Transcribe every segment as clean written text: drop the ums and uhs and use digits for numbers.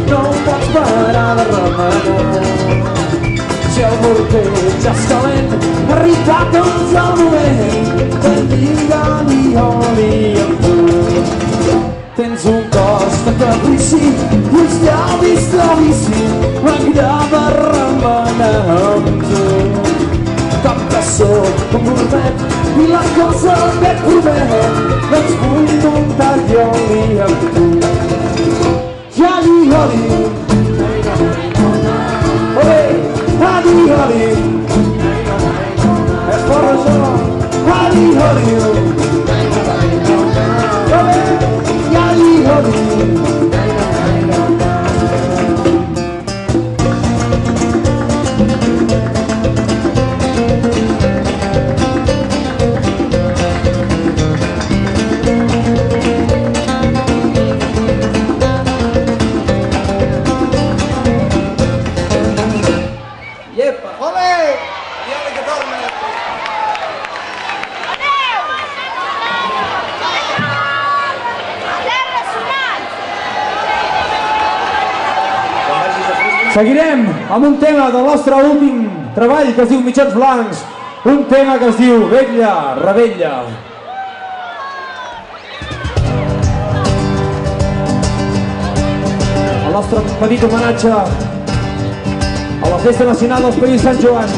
no pots parar de remenar. Si el morter ja és calent, ha arribat doncs el moment de lligar-li oli amb tu. Tens un cos de caprici i uns llavis de vici, m'agrada remenar amb tu. Com que sóc un gourmet i la cosa que et promet, doncs vull muntar-hi oli amb tu. Oli, oli, olé, oli, oli, és per això, oli, oli, olé, oli, oli. Seguirem amb un tema del nostre últim treball que es diu Mitjans Blancs, un tema que es diu Vetlla, Rebella. El nostre petit homenatge a la Festa Nacional dels Països Sant Joan.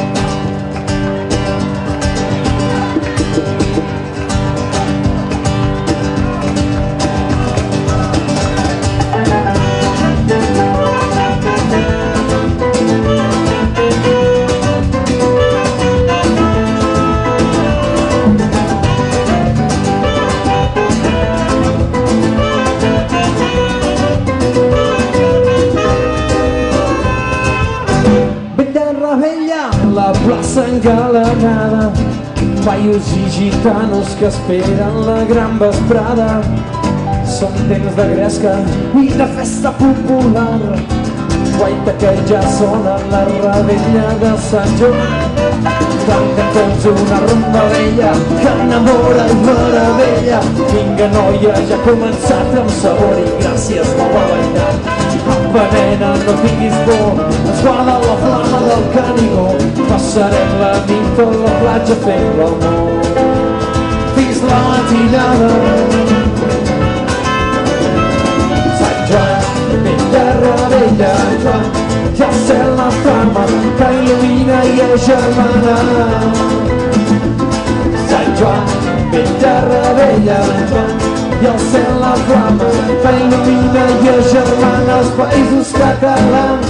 Plaça engalanada, paios i gitanos que esperen la gran vesprada. Són temps de gresca i de festa popular, guaita que ja sona la rebella de Sant Joan. Canten tots una rumba vella que enamora i meravella. Vinga noia, ja ha començat amb sabor i gràcies nova veïnat. Apa nena, no tinguis por, ens guarda la flama del Canigó. Passarem la nit a la platja fent l'amor fins la matinada. Sant Joan, vella rebella, Joan, ja el cel la flama que il·lumina i agermana. Sant Joan, vella rebella, Joan, i el cel la flama que il·lumina i agermana els països catalans.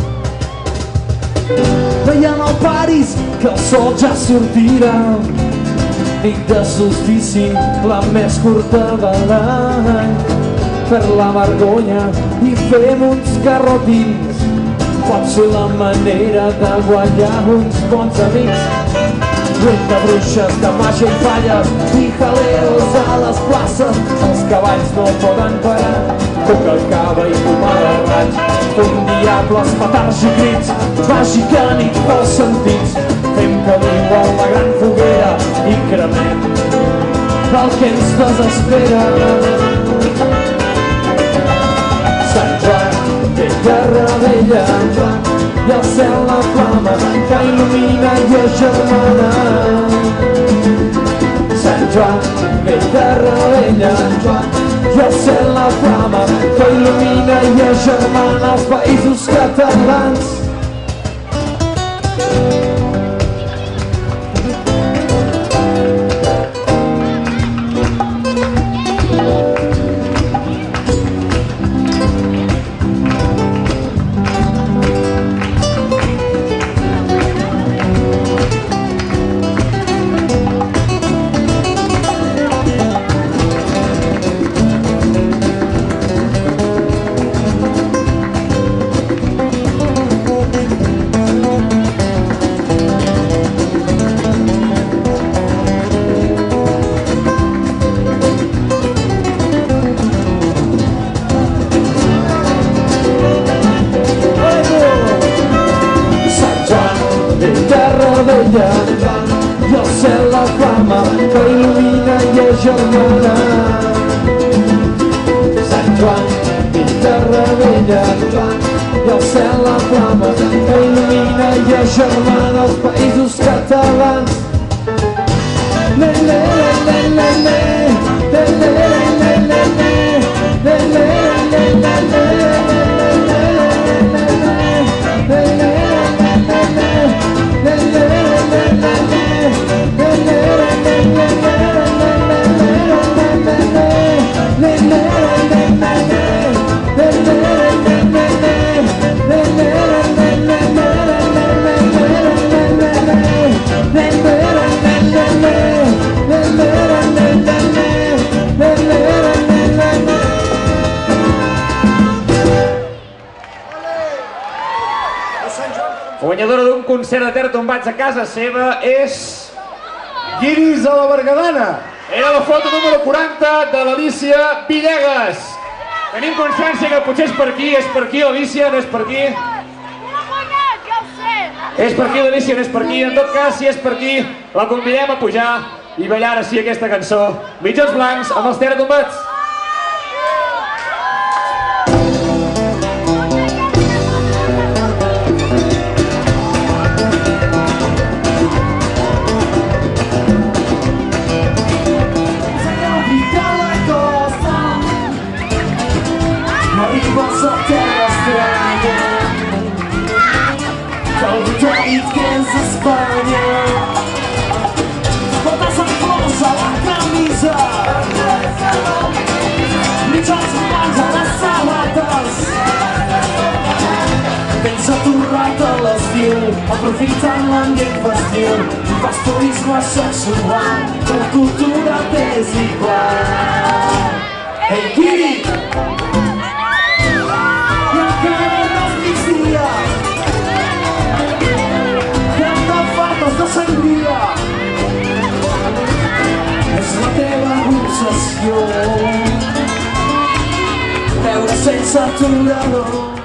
Veiem el París, que el sol ja sortirà, nit de solstici, la més curta de l'any. Per la vergonya i fem uns garrotins, pot ser la manera de guanyar uns bons amics. Lluny de bruixes, de màgia i falles i jaleos a les places, els cavalls no poden parar, coca al cava i fumar de raig. Fem diables, petards i crits, màgica nit pels sentits. Fem caliu a la gran foguera i cremem el que ens desespera. Sant Joan, vella rebella, Joan, i el cel la flama que il·lumina i agermana. Sant Joan, vella rebella, Joan, i el cel la flama que il·lumina i agermana els països catalans. I el cel la flama que il·lumina i agermana. Sant Joan, vella rebella, estrella i el cel la flama que il·lumina i agermana els països catalans. Le, le, le, le, le, le, le, le, le, le, le, le, le, le, le, Guanyadora d'un concert de terra tombats a casa seva és... Guiris a la Bergadana. Era la foto número 40 de l'Alícia Villegas. Tenim constància que potser és per aquí, l'Alícia, no és per aquí. És per aquí, l'Alícia, no és per aquí. En tot cas, si és per aquí, la convidem a pujar i ballar així aquesta cançó. Mitjons blancs amb els terra tombats. Portes amb força la camisa, mitjans blancs a les sabates, tens aturrat a l'estiu, aprofitant l'ambient festiu, fas turisme sexual, la cultura t'és igual. Ei, Guiri! I encara no és migdia, de sangria és la teva obsessió, veure sense aturador.